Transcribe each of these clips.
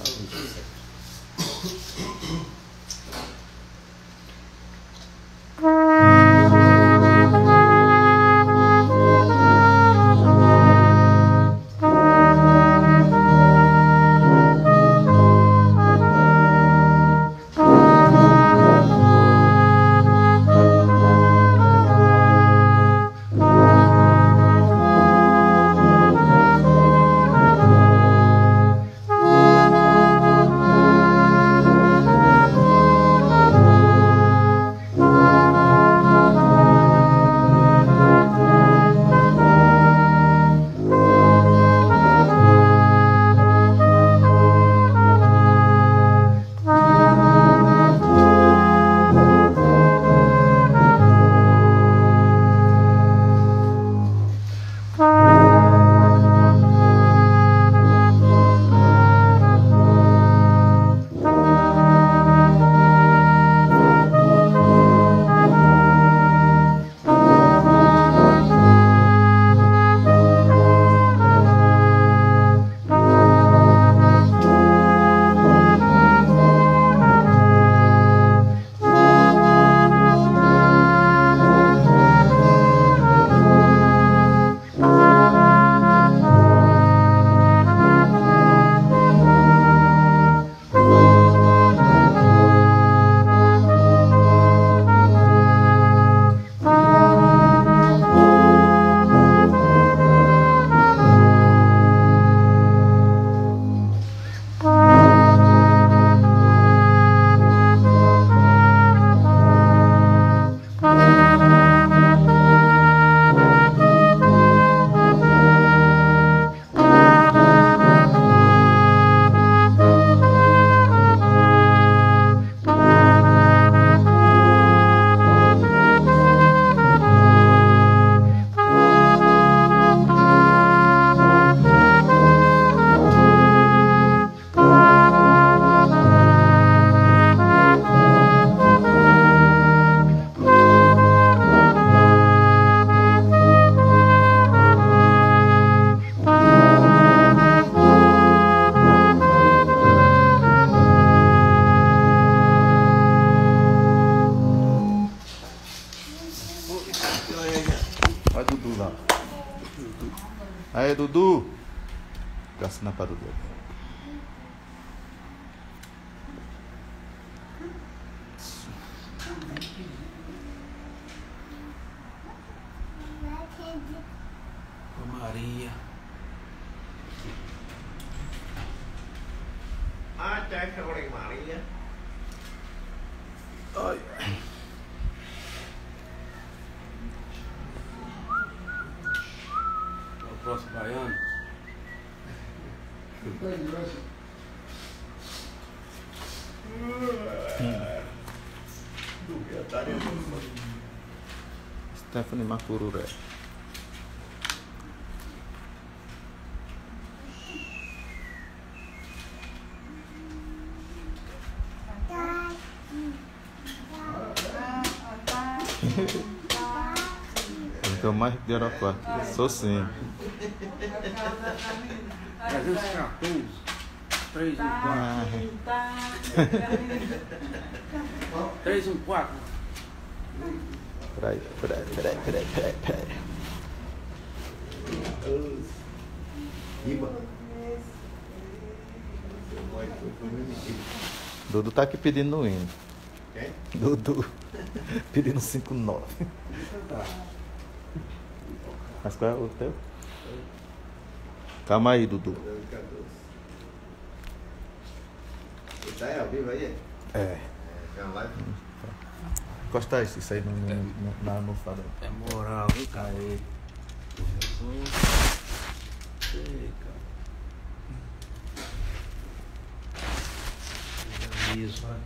Olha Dudu lá. Aí, Dudu. Vou assinar para Dudu. Maria. Ah, trái Maria. Ai. É o próximo baiano. Stephanie Macururé. Eu mais de Araraquara. Sou sim. 314. 314. 314. Peraí. Dudu tá aqui pedindo no hino. Quem? Dudu. Pedindo 5-9. Mas qual é o teu? Calma aí, Dudu. Você tá aí ao vivo aí? É. Tá na live? Encosta isso aí na almofada. É moral, viu, cara? Aí. Jesus. Ei, cara. Isso, vai.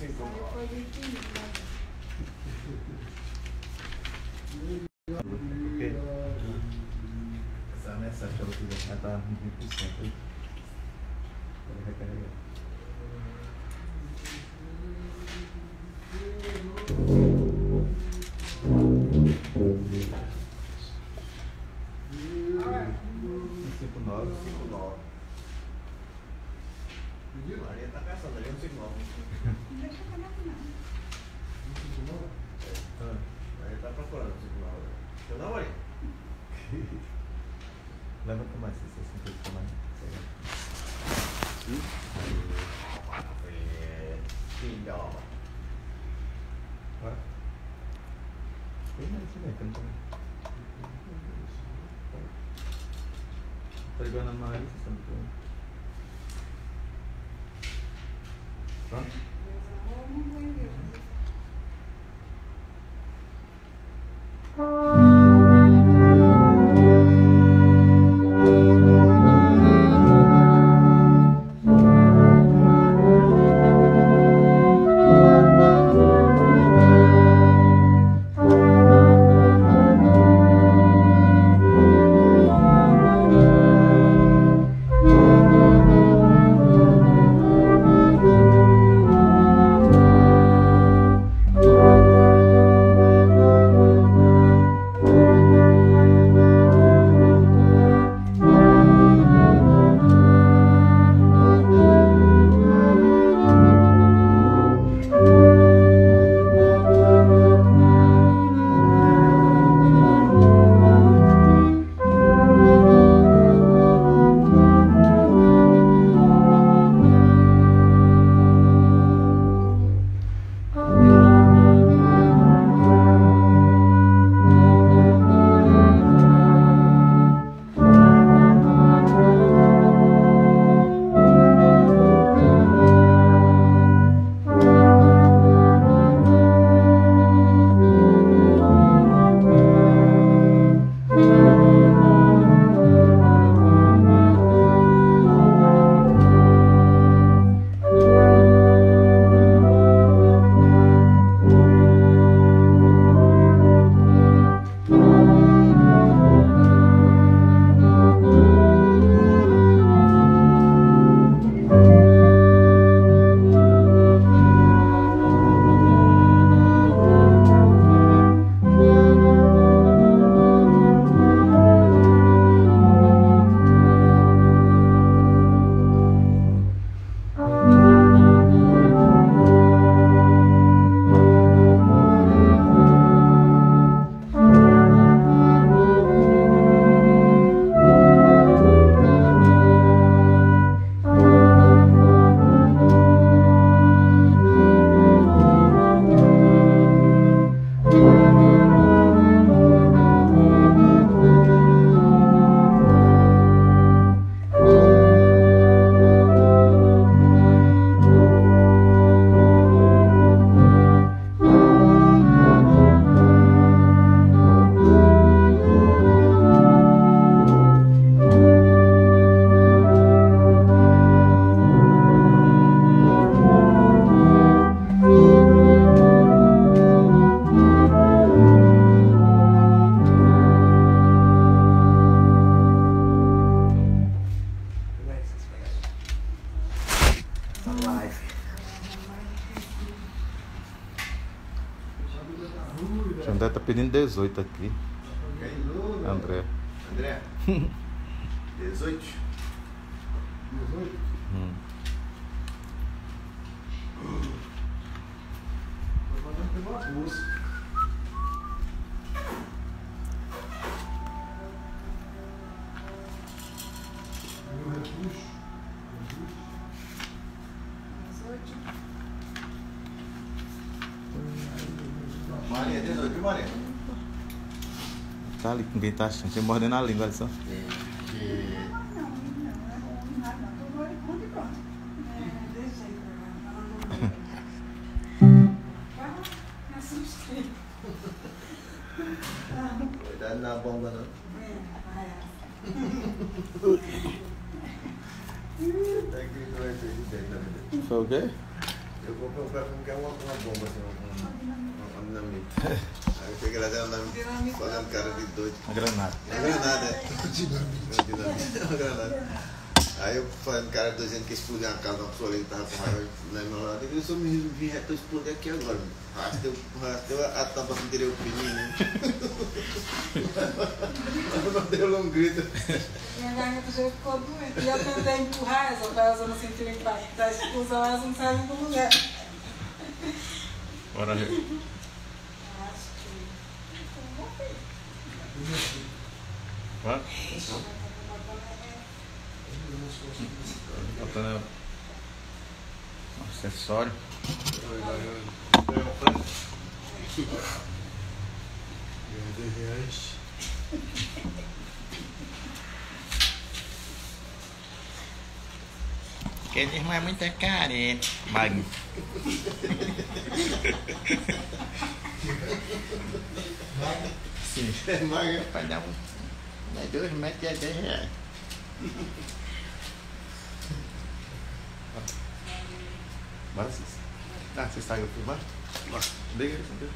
Porque essa mensagem que ela fizer já tá 20%. Pode recarregar. Cinco nove. Maria tá caçando ali um 59. Maria tá procurando um 59. Eu não, Maria? Levanta mais esse 68 também. Filho. Vai. Tem mais isso aí, que eu não tô. Tá igual na Maria, você sabe que pronto? O André tá pedindo 18 aqui. André. André? 18? 18? Pegou a bolsa. Maria, 18, viu, Maria? Tá ali, ninguém tá achando. Tem mordendo a língua, olha só. Cuidado na bomba, não. Tá aqui, Foi o quê? eu vou comprar como que é uma bomba, assim, uma dinamite. Aí eu peguei lá dentro, fazendo cara de doido. Uma granada. Uma granada, é. Dinamite. Uma granada. Aí eu fazendo cara de doido, dizendo que explodir uma casa, uma pessoa ali que tava com raiva lá do meu lado. Eu só me vi reto, eu explodi aqui agora. Rasteu a tampa que tirei o pininho. Eu não dei um grito. Minha garganta já ficou doente. E eu tentei empurrar essa pra ela não sentir o impacto da explosão, elas não saem do lugar. Bora ver. Acho que. Vai? Faltando um acessório. R$2. Que eles não é muito caro, hein? Magno. Sim. É magra. Vai dar um. 2 metros e é R$10. Bora, Cis. Ah, você saiu por baixo? Bora. Liga aí, entendeu?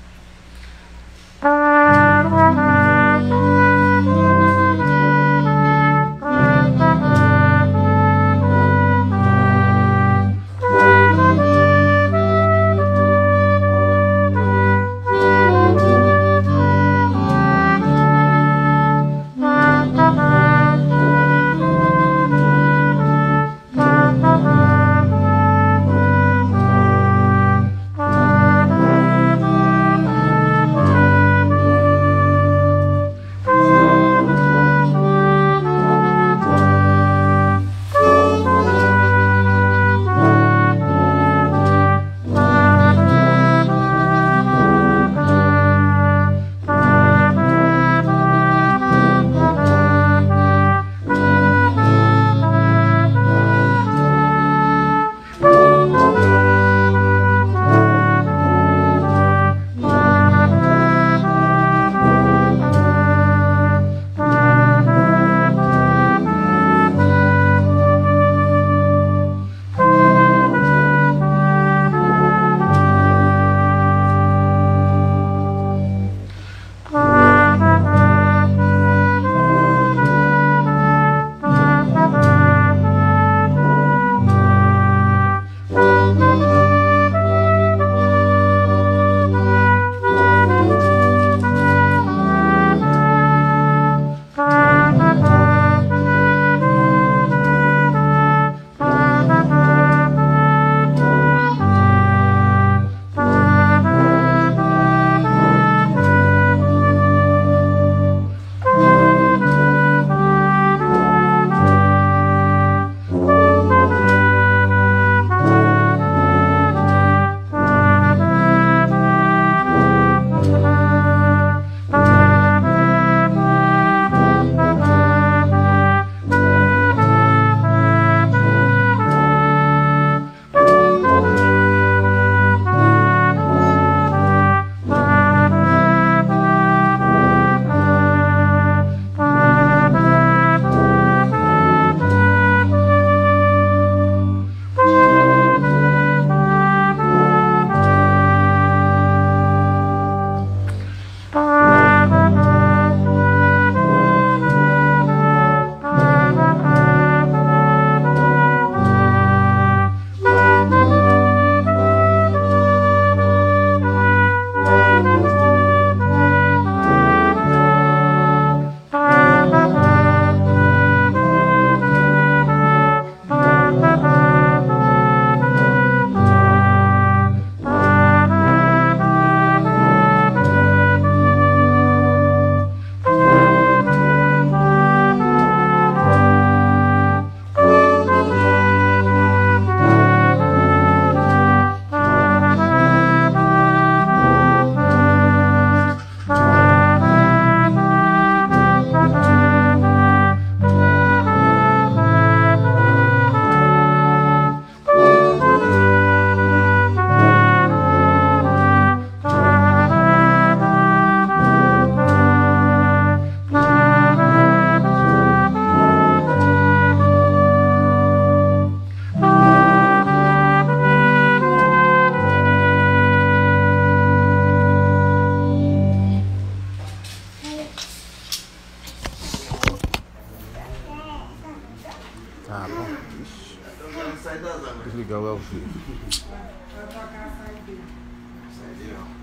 sai da zona. Desligar o LG. Vai trocar a saída. Sai não.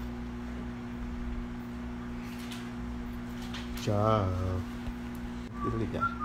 Tchau. Desligar.